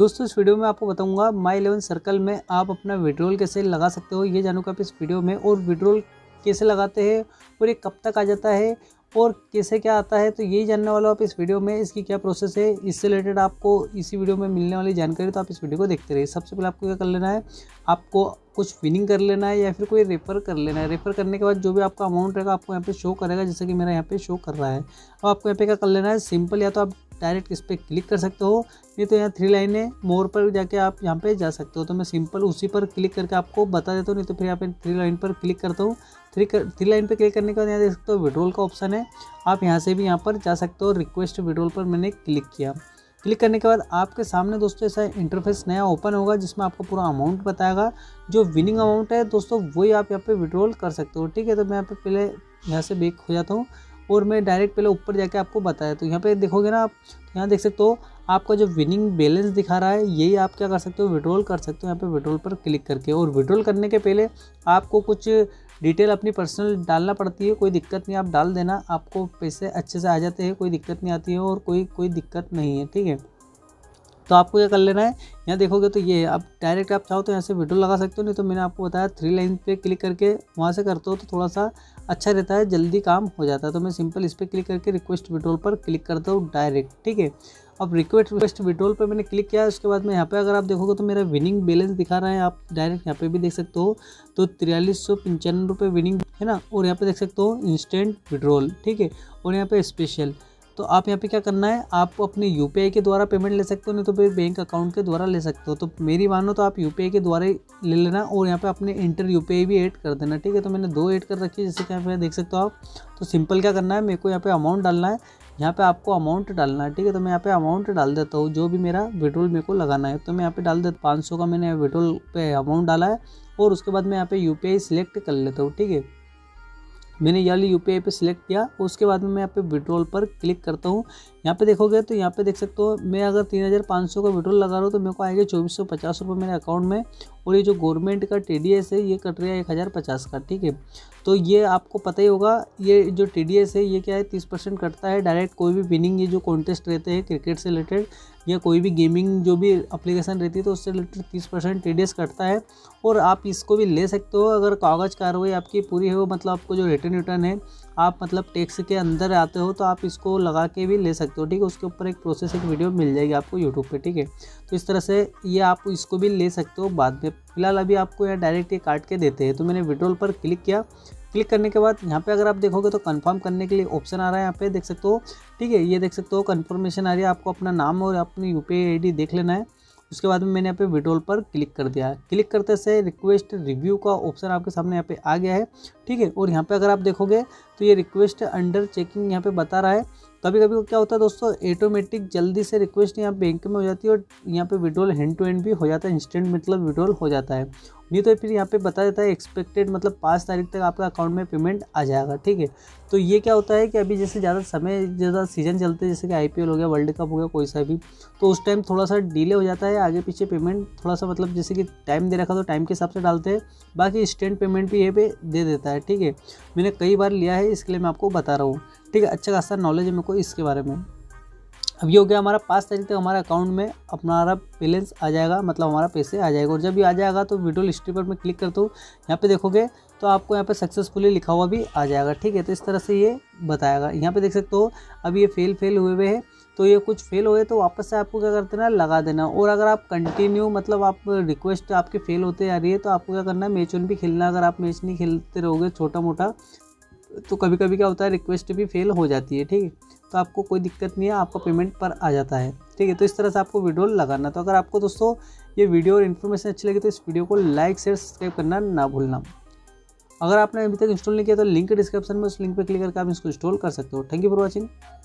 दोस्तों इस वीडियो में आपको बताऊंगा माई 11 सर्कल में आप अपना विड्रॉल कैसे लगा सकते हो, ये जानूंगा आप इस वीडियो में। और विड्रॉल कैसे लगाते हैं और ये कब तक आ जाता है और कैसे क्या आता है, तो यही जानने वाला हो आप इस वीडियो में। इसकी क्या प्रोसेस है, इससे रिलेटेड आपको इसी वीडियो में मिलने वाली जानकारी, तो आप इस वीडियो को देखते रहिए। सबसे पहले आपको क्या कर लेना है, आपको कुछ विनिंग कर लेना है या फिर कोई रेफर कर लेना है। रेफर करने के बाद जो भी आपका अमाउंट रहेगा आपको यहाँ पे शो करेगा, जैसे कि मेरा यहाँ पे शो कर रहा है। अब आपको यहाँ पे क्या कर लेना है, सिंपल, या तो आप डायरेक्ट इस पर क्लिक कर सकते हो, नहीं तो यहाँ 3 लाइनें मोर पर जाके आप यहाँ पे जा सकते हो। तो मैं सिंपल उसी पर क्लिक करके आपको बता देता हूँ, नहीं तो फिर यहाँ पे 3 लाइन पर क्लिक करता हूँ। 3 लाइन पर क्लिक करने के बाद यहाँ देख सकते हो विड्रॉल का ऑप्शन है, आप यहाँ से भी यहाँ पर जा सकते हो। रिक्वेस्ट विड्रॉल पर मैंने क्लिक किया। क्लिक करने के बाद आपके सामने दोस्तों ऐसा इंटरफेस नया ओपन होगा, जिसमें आपको पूरा अमाउंट बताएगा। जो विनिंग अमाउंट है दोस्तों वही आप यहाँ पे विड्रॉल कर सकते हो। ठीक है, तो मैं यहाँ पे पहले यहाँ से बैक हो जाता हूँ और मैं डायरेक्ट पहले ऊपर जाके आपको बताया। तो यहाँ पे देखोगे ना आप, यहाँ देख सकते हो आपका जो विनिंग बैलेंस दिखा रहा है, यही आप क्या कर सकते हो, विड्रॉल कर सकते हो यहाँ पे विड्रॉल पर क्लिक करके। और विड्रॉल करने के पहले आपको कुछ डिटेल अपनी पर्सनल डालना पड़ती है, कोई दिक्कत नहीं, आप डाल देना, आपको पैसे अच्छे से आ जाते हैं, कोई दिक्कत नहीं आती है और कोई दिक्कत नहीं है। ठीक है, तो आपको क्या कर लेना है, यहाँ देखोगे तो ये अब डायरेक्ट आप चाहो तो यहाँ से विड्रॉल लगा सकते हो, नहीं तो मैंने आपको बताया 3 लाइन पे क्लिक करके वहाँ से करते हो तो थोड़ा सा अच्छा रहता है, जल्दी काम हो जाता है। तो मैं सिंपल इस पर क्लिक करके रिक्वेस्ट विड्रॉल पर क्लिक करता हूँ डायरेक्ट। ठीक है, अब रिक्वेस्ट विड्रॉल पर मैंने क्लिक किया, उसके बाद में यहाँ पे अगर आप देखोगे तो मेरा विनिंग बैलेंस दिखा रहा है, आप डायरेक्ट यहाँ पे भी देख सकते हो। तो 4395 रुपये विनिंग है ना, और यहाँ पे देख सकते हो इंस्टेंट विड्रॉल। ठीक है, और यहाँ पे स्पेशल, तो आप यहाँ पे क्या करना है, आप अपने यूपीआई के द्वारा पेमेंट ले सकते हो, नहीं तो फिर बैंक अकाउंट के द्वारा ले सकते हो। तो मेरी मानो तो आप यूपीआई के द्वारा ही ले लेना और यहाँ पे अपने इंटर यूपीआई भी ऐड कर देना। ठीक है, तो मैंने 2 ऐड कर रखी है, जैसे कि यहाँ पे देख सकते हो आप। तो सिंपल क्या करना है, मेरे को यहाँ पे अमाउंट डालना है, यहाँ पे आपको अमाउंट डालना है। ठीक है, तो मैं यहाँ पे अमाउंट डाल देता हूँ, जो भी मेरा विड्रॉल मेरे को लगाना है। तो मैं यहाँ पे डाल देता 500 का मैंने विड्रॉल पे अमाउंट डाला है, और उसके बाद मैं यहाँ पे यूपीआई सिलेक्ट कर लेता हूँ। ठीक है, मैंने ये वाली यूपीआई पे सिलेक्ट किया, उसके बाद में मैं यहाँ पे विड्रॉल पर क्लिक करता हूँ। यहाँ पे देखोगे तो यहाँ पे देख सकते हो, मैं अगर 3500 का विड्रॉल लगा रहा हूँ तो मेरे को आएगा 2450 रुपये मेरे अकाउंट में। और ये जो गवर्नमेंट का TDS है ये कट रहा है 1050 का। ठीक है, तो ये आपको पता ही होगा, ये जो TDS है ये क्या है, 30% कटता है डायरेक्ट। कोई भी विनिंग, ये जो कॉन्टेस्ट रहते हैं क्रिकेट से रिलेटेड या कोई भी गेमिंग जो भी एप्लीकेशन रहती है, तो उससे रिलेटेड 30% TDS कटता है। और आप इसको भी ले सकते हो अगर कागज़ कार्रवाई आपकी पूरी हो, मतलब आपको जो रिटर्न है आप मतलब टैक्स के अंदर आते हो, तो आप इसको लगा के भी ले सकते हो। ठीक है, उसके ऊपर एक प्रोसेस, एक वीडियो मिल जाएगी आपको यूट्यूब पे। ठीक है, तो इस तरह से ये आप इसको भी ले सकते हो बाद में। फिलहाल अभी आपको यहाँ डायरेक्ट ये काट के देते हैं। तो मैंने विड्रॉल पर क्लिक किया। क्लिक करने के बाद यहाँ पे अगर आप देखोगे तो कंफर्म करने के लिए ऑप्शन आ रहा है, यहाँ पे देख सकते हो। ठीक है, ये देख सकते हो कंफर्मेशन आ रही है, आपको अपना नाम और अपनी यूपीआई ID देख लेना है। उसके बाद में मैंने यहाँ पे विड्रॉल पर क्लिक कर दिया। क्लिक करते से रिक्वेस्ट रिव्यू का ऑप्शन आपके सामने यहाँ पे आ गया है। ठीक है, और यहाँ पे अगर आप देखोगे तो ये रिक्वेस्ट अंडर चेकिंग यहाँ पे बता रहा है। कभी कभी क्या होता है दोस्तों, ऑटोमेटिक जल्दी से रिक्वेस्ट यहाँ बैंक में हो जाती है और यहाँ पे विड्रॉल हैंड टू हैंड भी हो जाता है, इंस्टेंट मतलब विड्रॉल हो जाता है। नहीं तो फिर यहाँ पे बता देता है एक्सपेक्टेड, मतलब 5 तारीख तक आपका अकाउंट में पेमेंट आ जाएगा। ठीक है, तो ये क्या होता है कि अभी जैसे ज़्यादा सीजन चलते हैं, जैसे कि IPL हो गया, वर्ल्ड कप हो गया, कोई सा भी, तो उस टाइम थोड़ा सा डिले हो जाता है, आगे पीछे पेमेंट थोड़ा सा, मतलब जैसे कि टाइम दे रखा तो टाइम के हिसाब से डालते हैं, बाकी इंस्टेंट पेमेंट भी ये पे दे देता है। ठीक है, मैंने कई बार लिया है, इसके लिए मैं आपको बता रहा हूँ। ठीक है, अच्छा खासा नॉलेज है मेरे को इसके बारे में। अब ये हो गया हमारा 5 तारीख तक हमारा अकाउंट में हमारा बैलेंस आ जाएगा, मतलब हमारा पैसे आ जाएगा। और जब ये आ जाएगा तो विड्रॉल हिस्ट्री पर मैं क्लिक करता हूँ, यहाँ पे देखोगे तो आपको यहाँ पे सक्सेसफुली लिखा हुआ भी आ जाएगा। ठीक है, तो इस तरह से ये बताएगा। यहाँ पे देख सकते हो अब ये फेल हुए हैं, तो ये कुछ फेल हुए तो वापस से आपको क्या करते ना, लगा देना। और अगर आप कंटिन्यू, मतलब आप रिक्वेस्ट आपके फेल होते आ रही है, तो आपको क्या करना है, मैच भी खेलना। अगर आप मैच नहीं खेलते रहोगे छोटा मोटा, तो कभी कभी क्या होता है, रिक्वेस्ट भी फेल हो जाती है। ठीक है, तो आपको कोई दिक्कत नहीं है, आपका पेमेंट पर आ जाता है। ठीक है, तो इस तरह से आपको विड्रॉल लगाना। तो अगर आपको दोस्तों ये वीडियो और इन्फॉर्मेशन अच्छी लगी तो इस वीडियो को लाइक शेयर सब्सक्राइब करना ना भूलना। अगर आपने अभी तक इंस्टॉल नहीं किया तो लिंक डिस्क्रिप्शन में, उस लिंक पर क्लिक करके आप इसको इंस्टॉल कर सकते हो। Thank you for watching.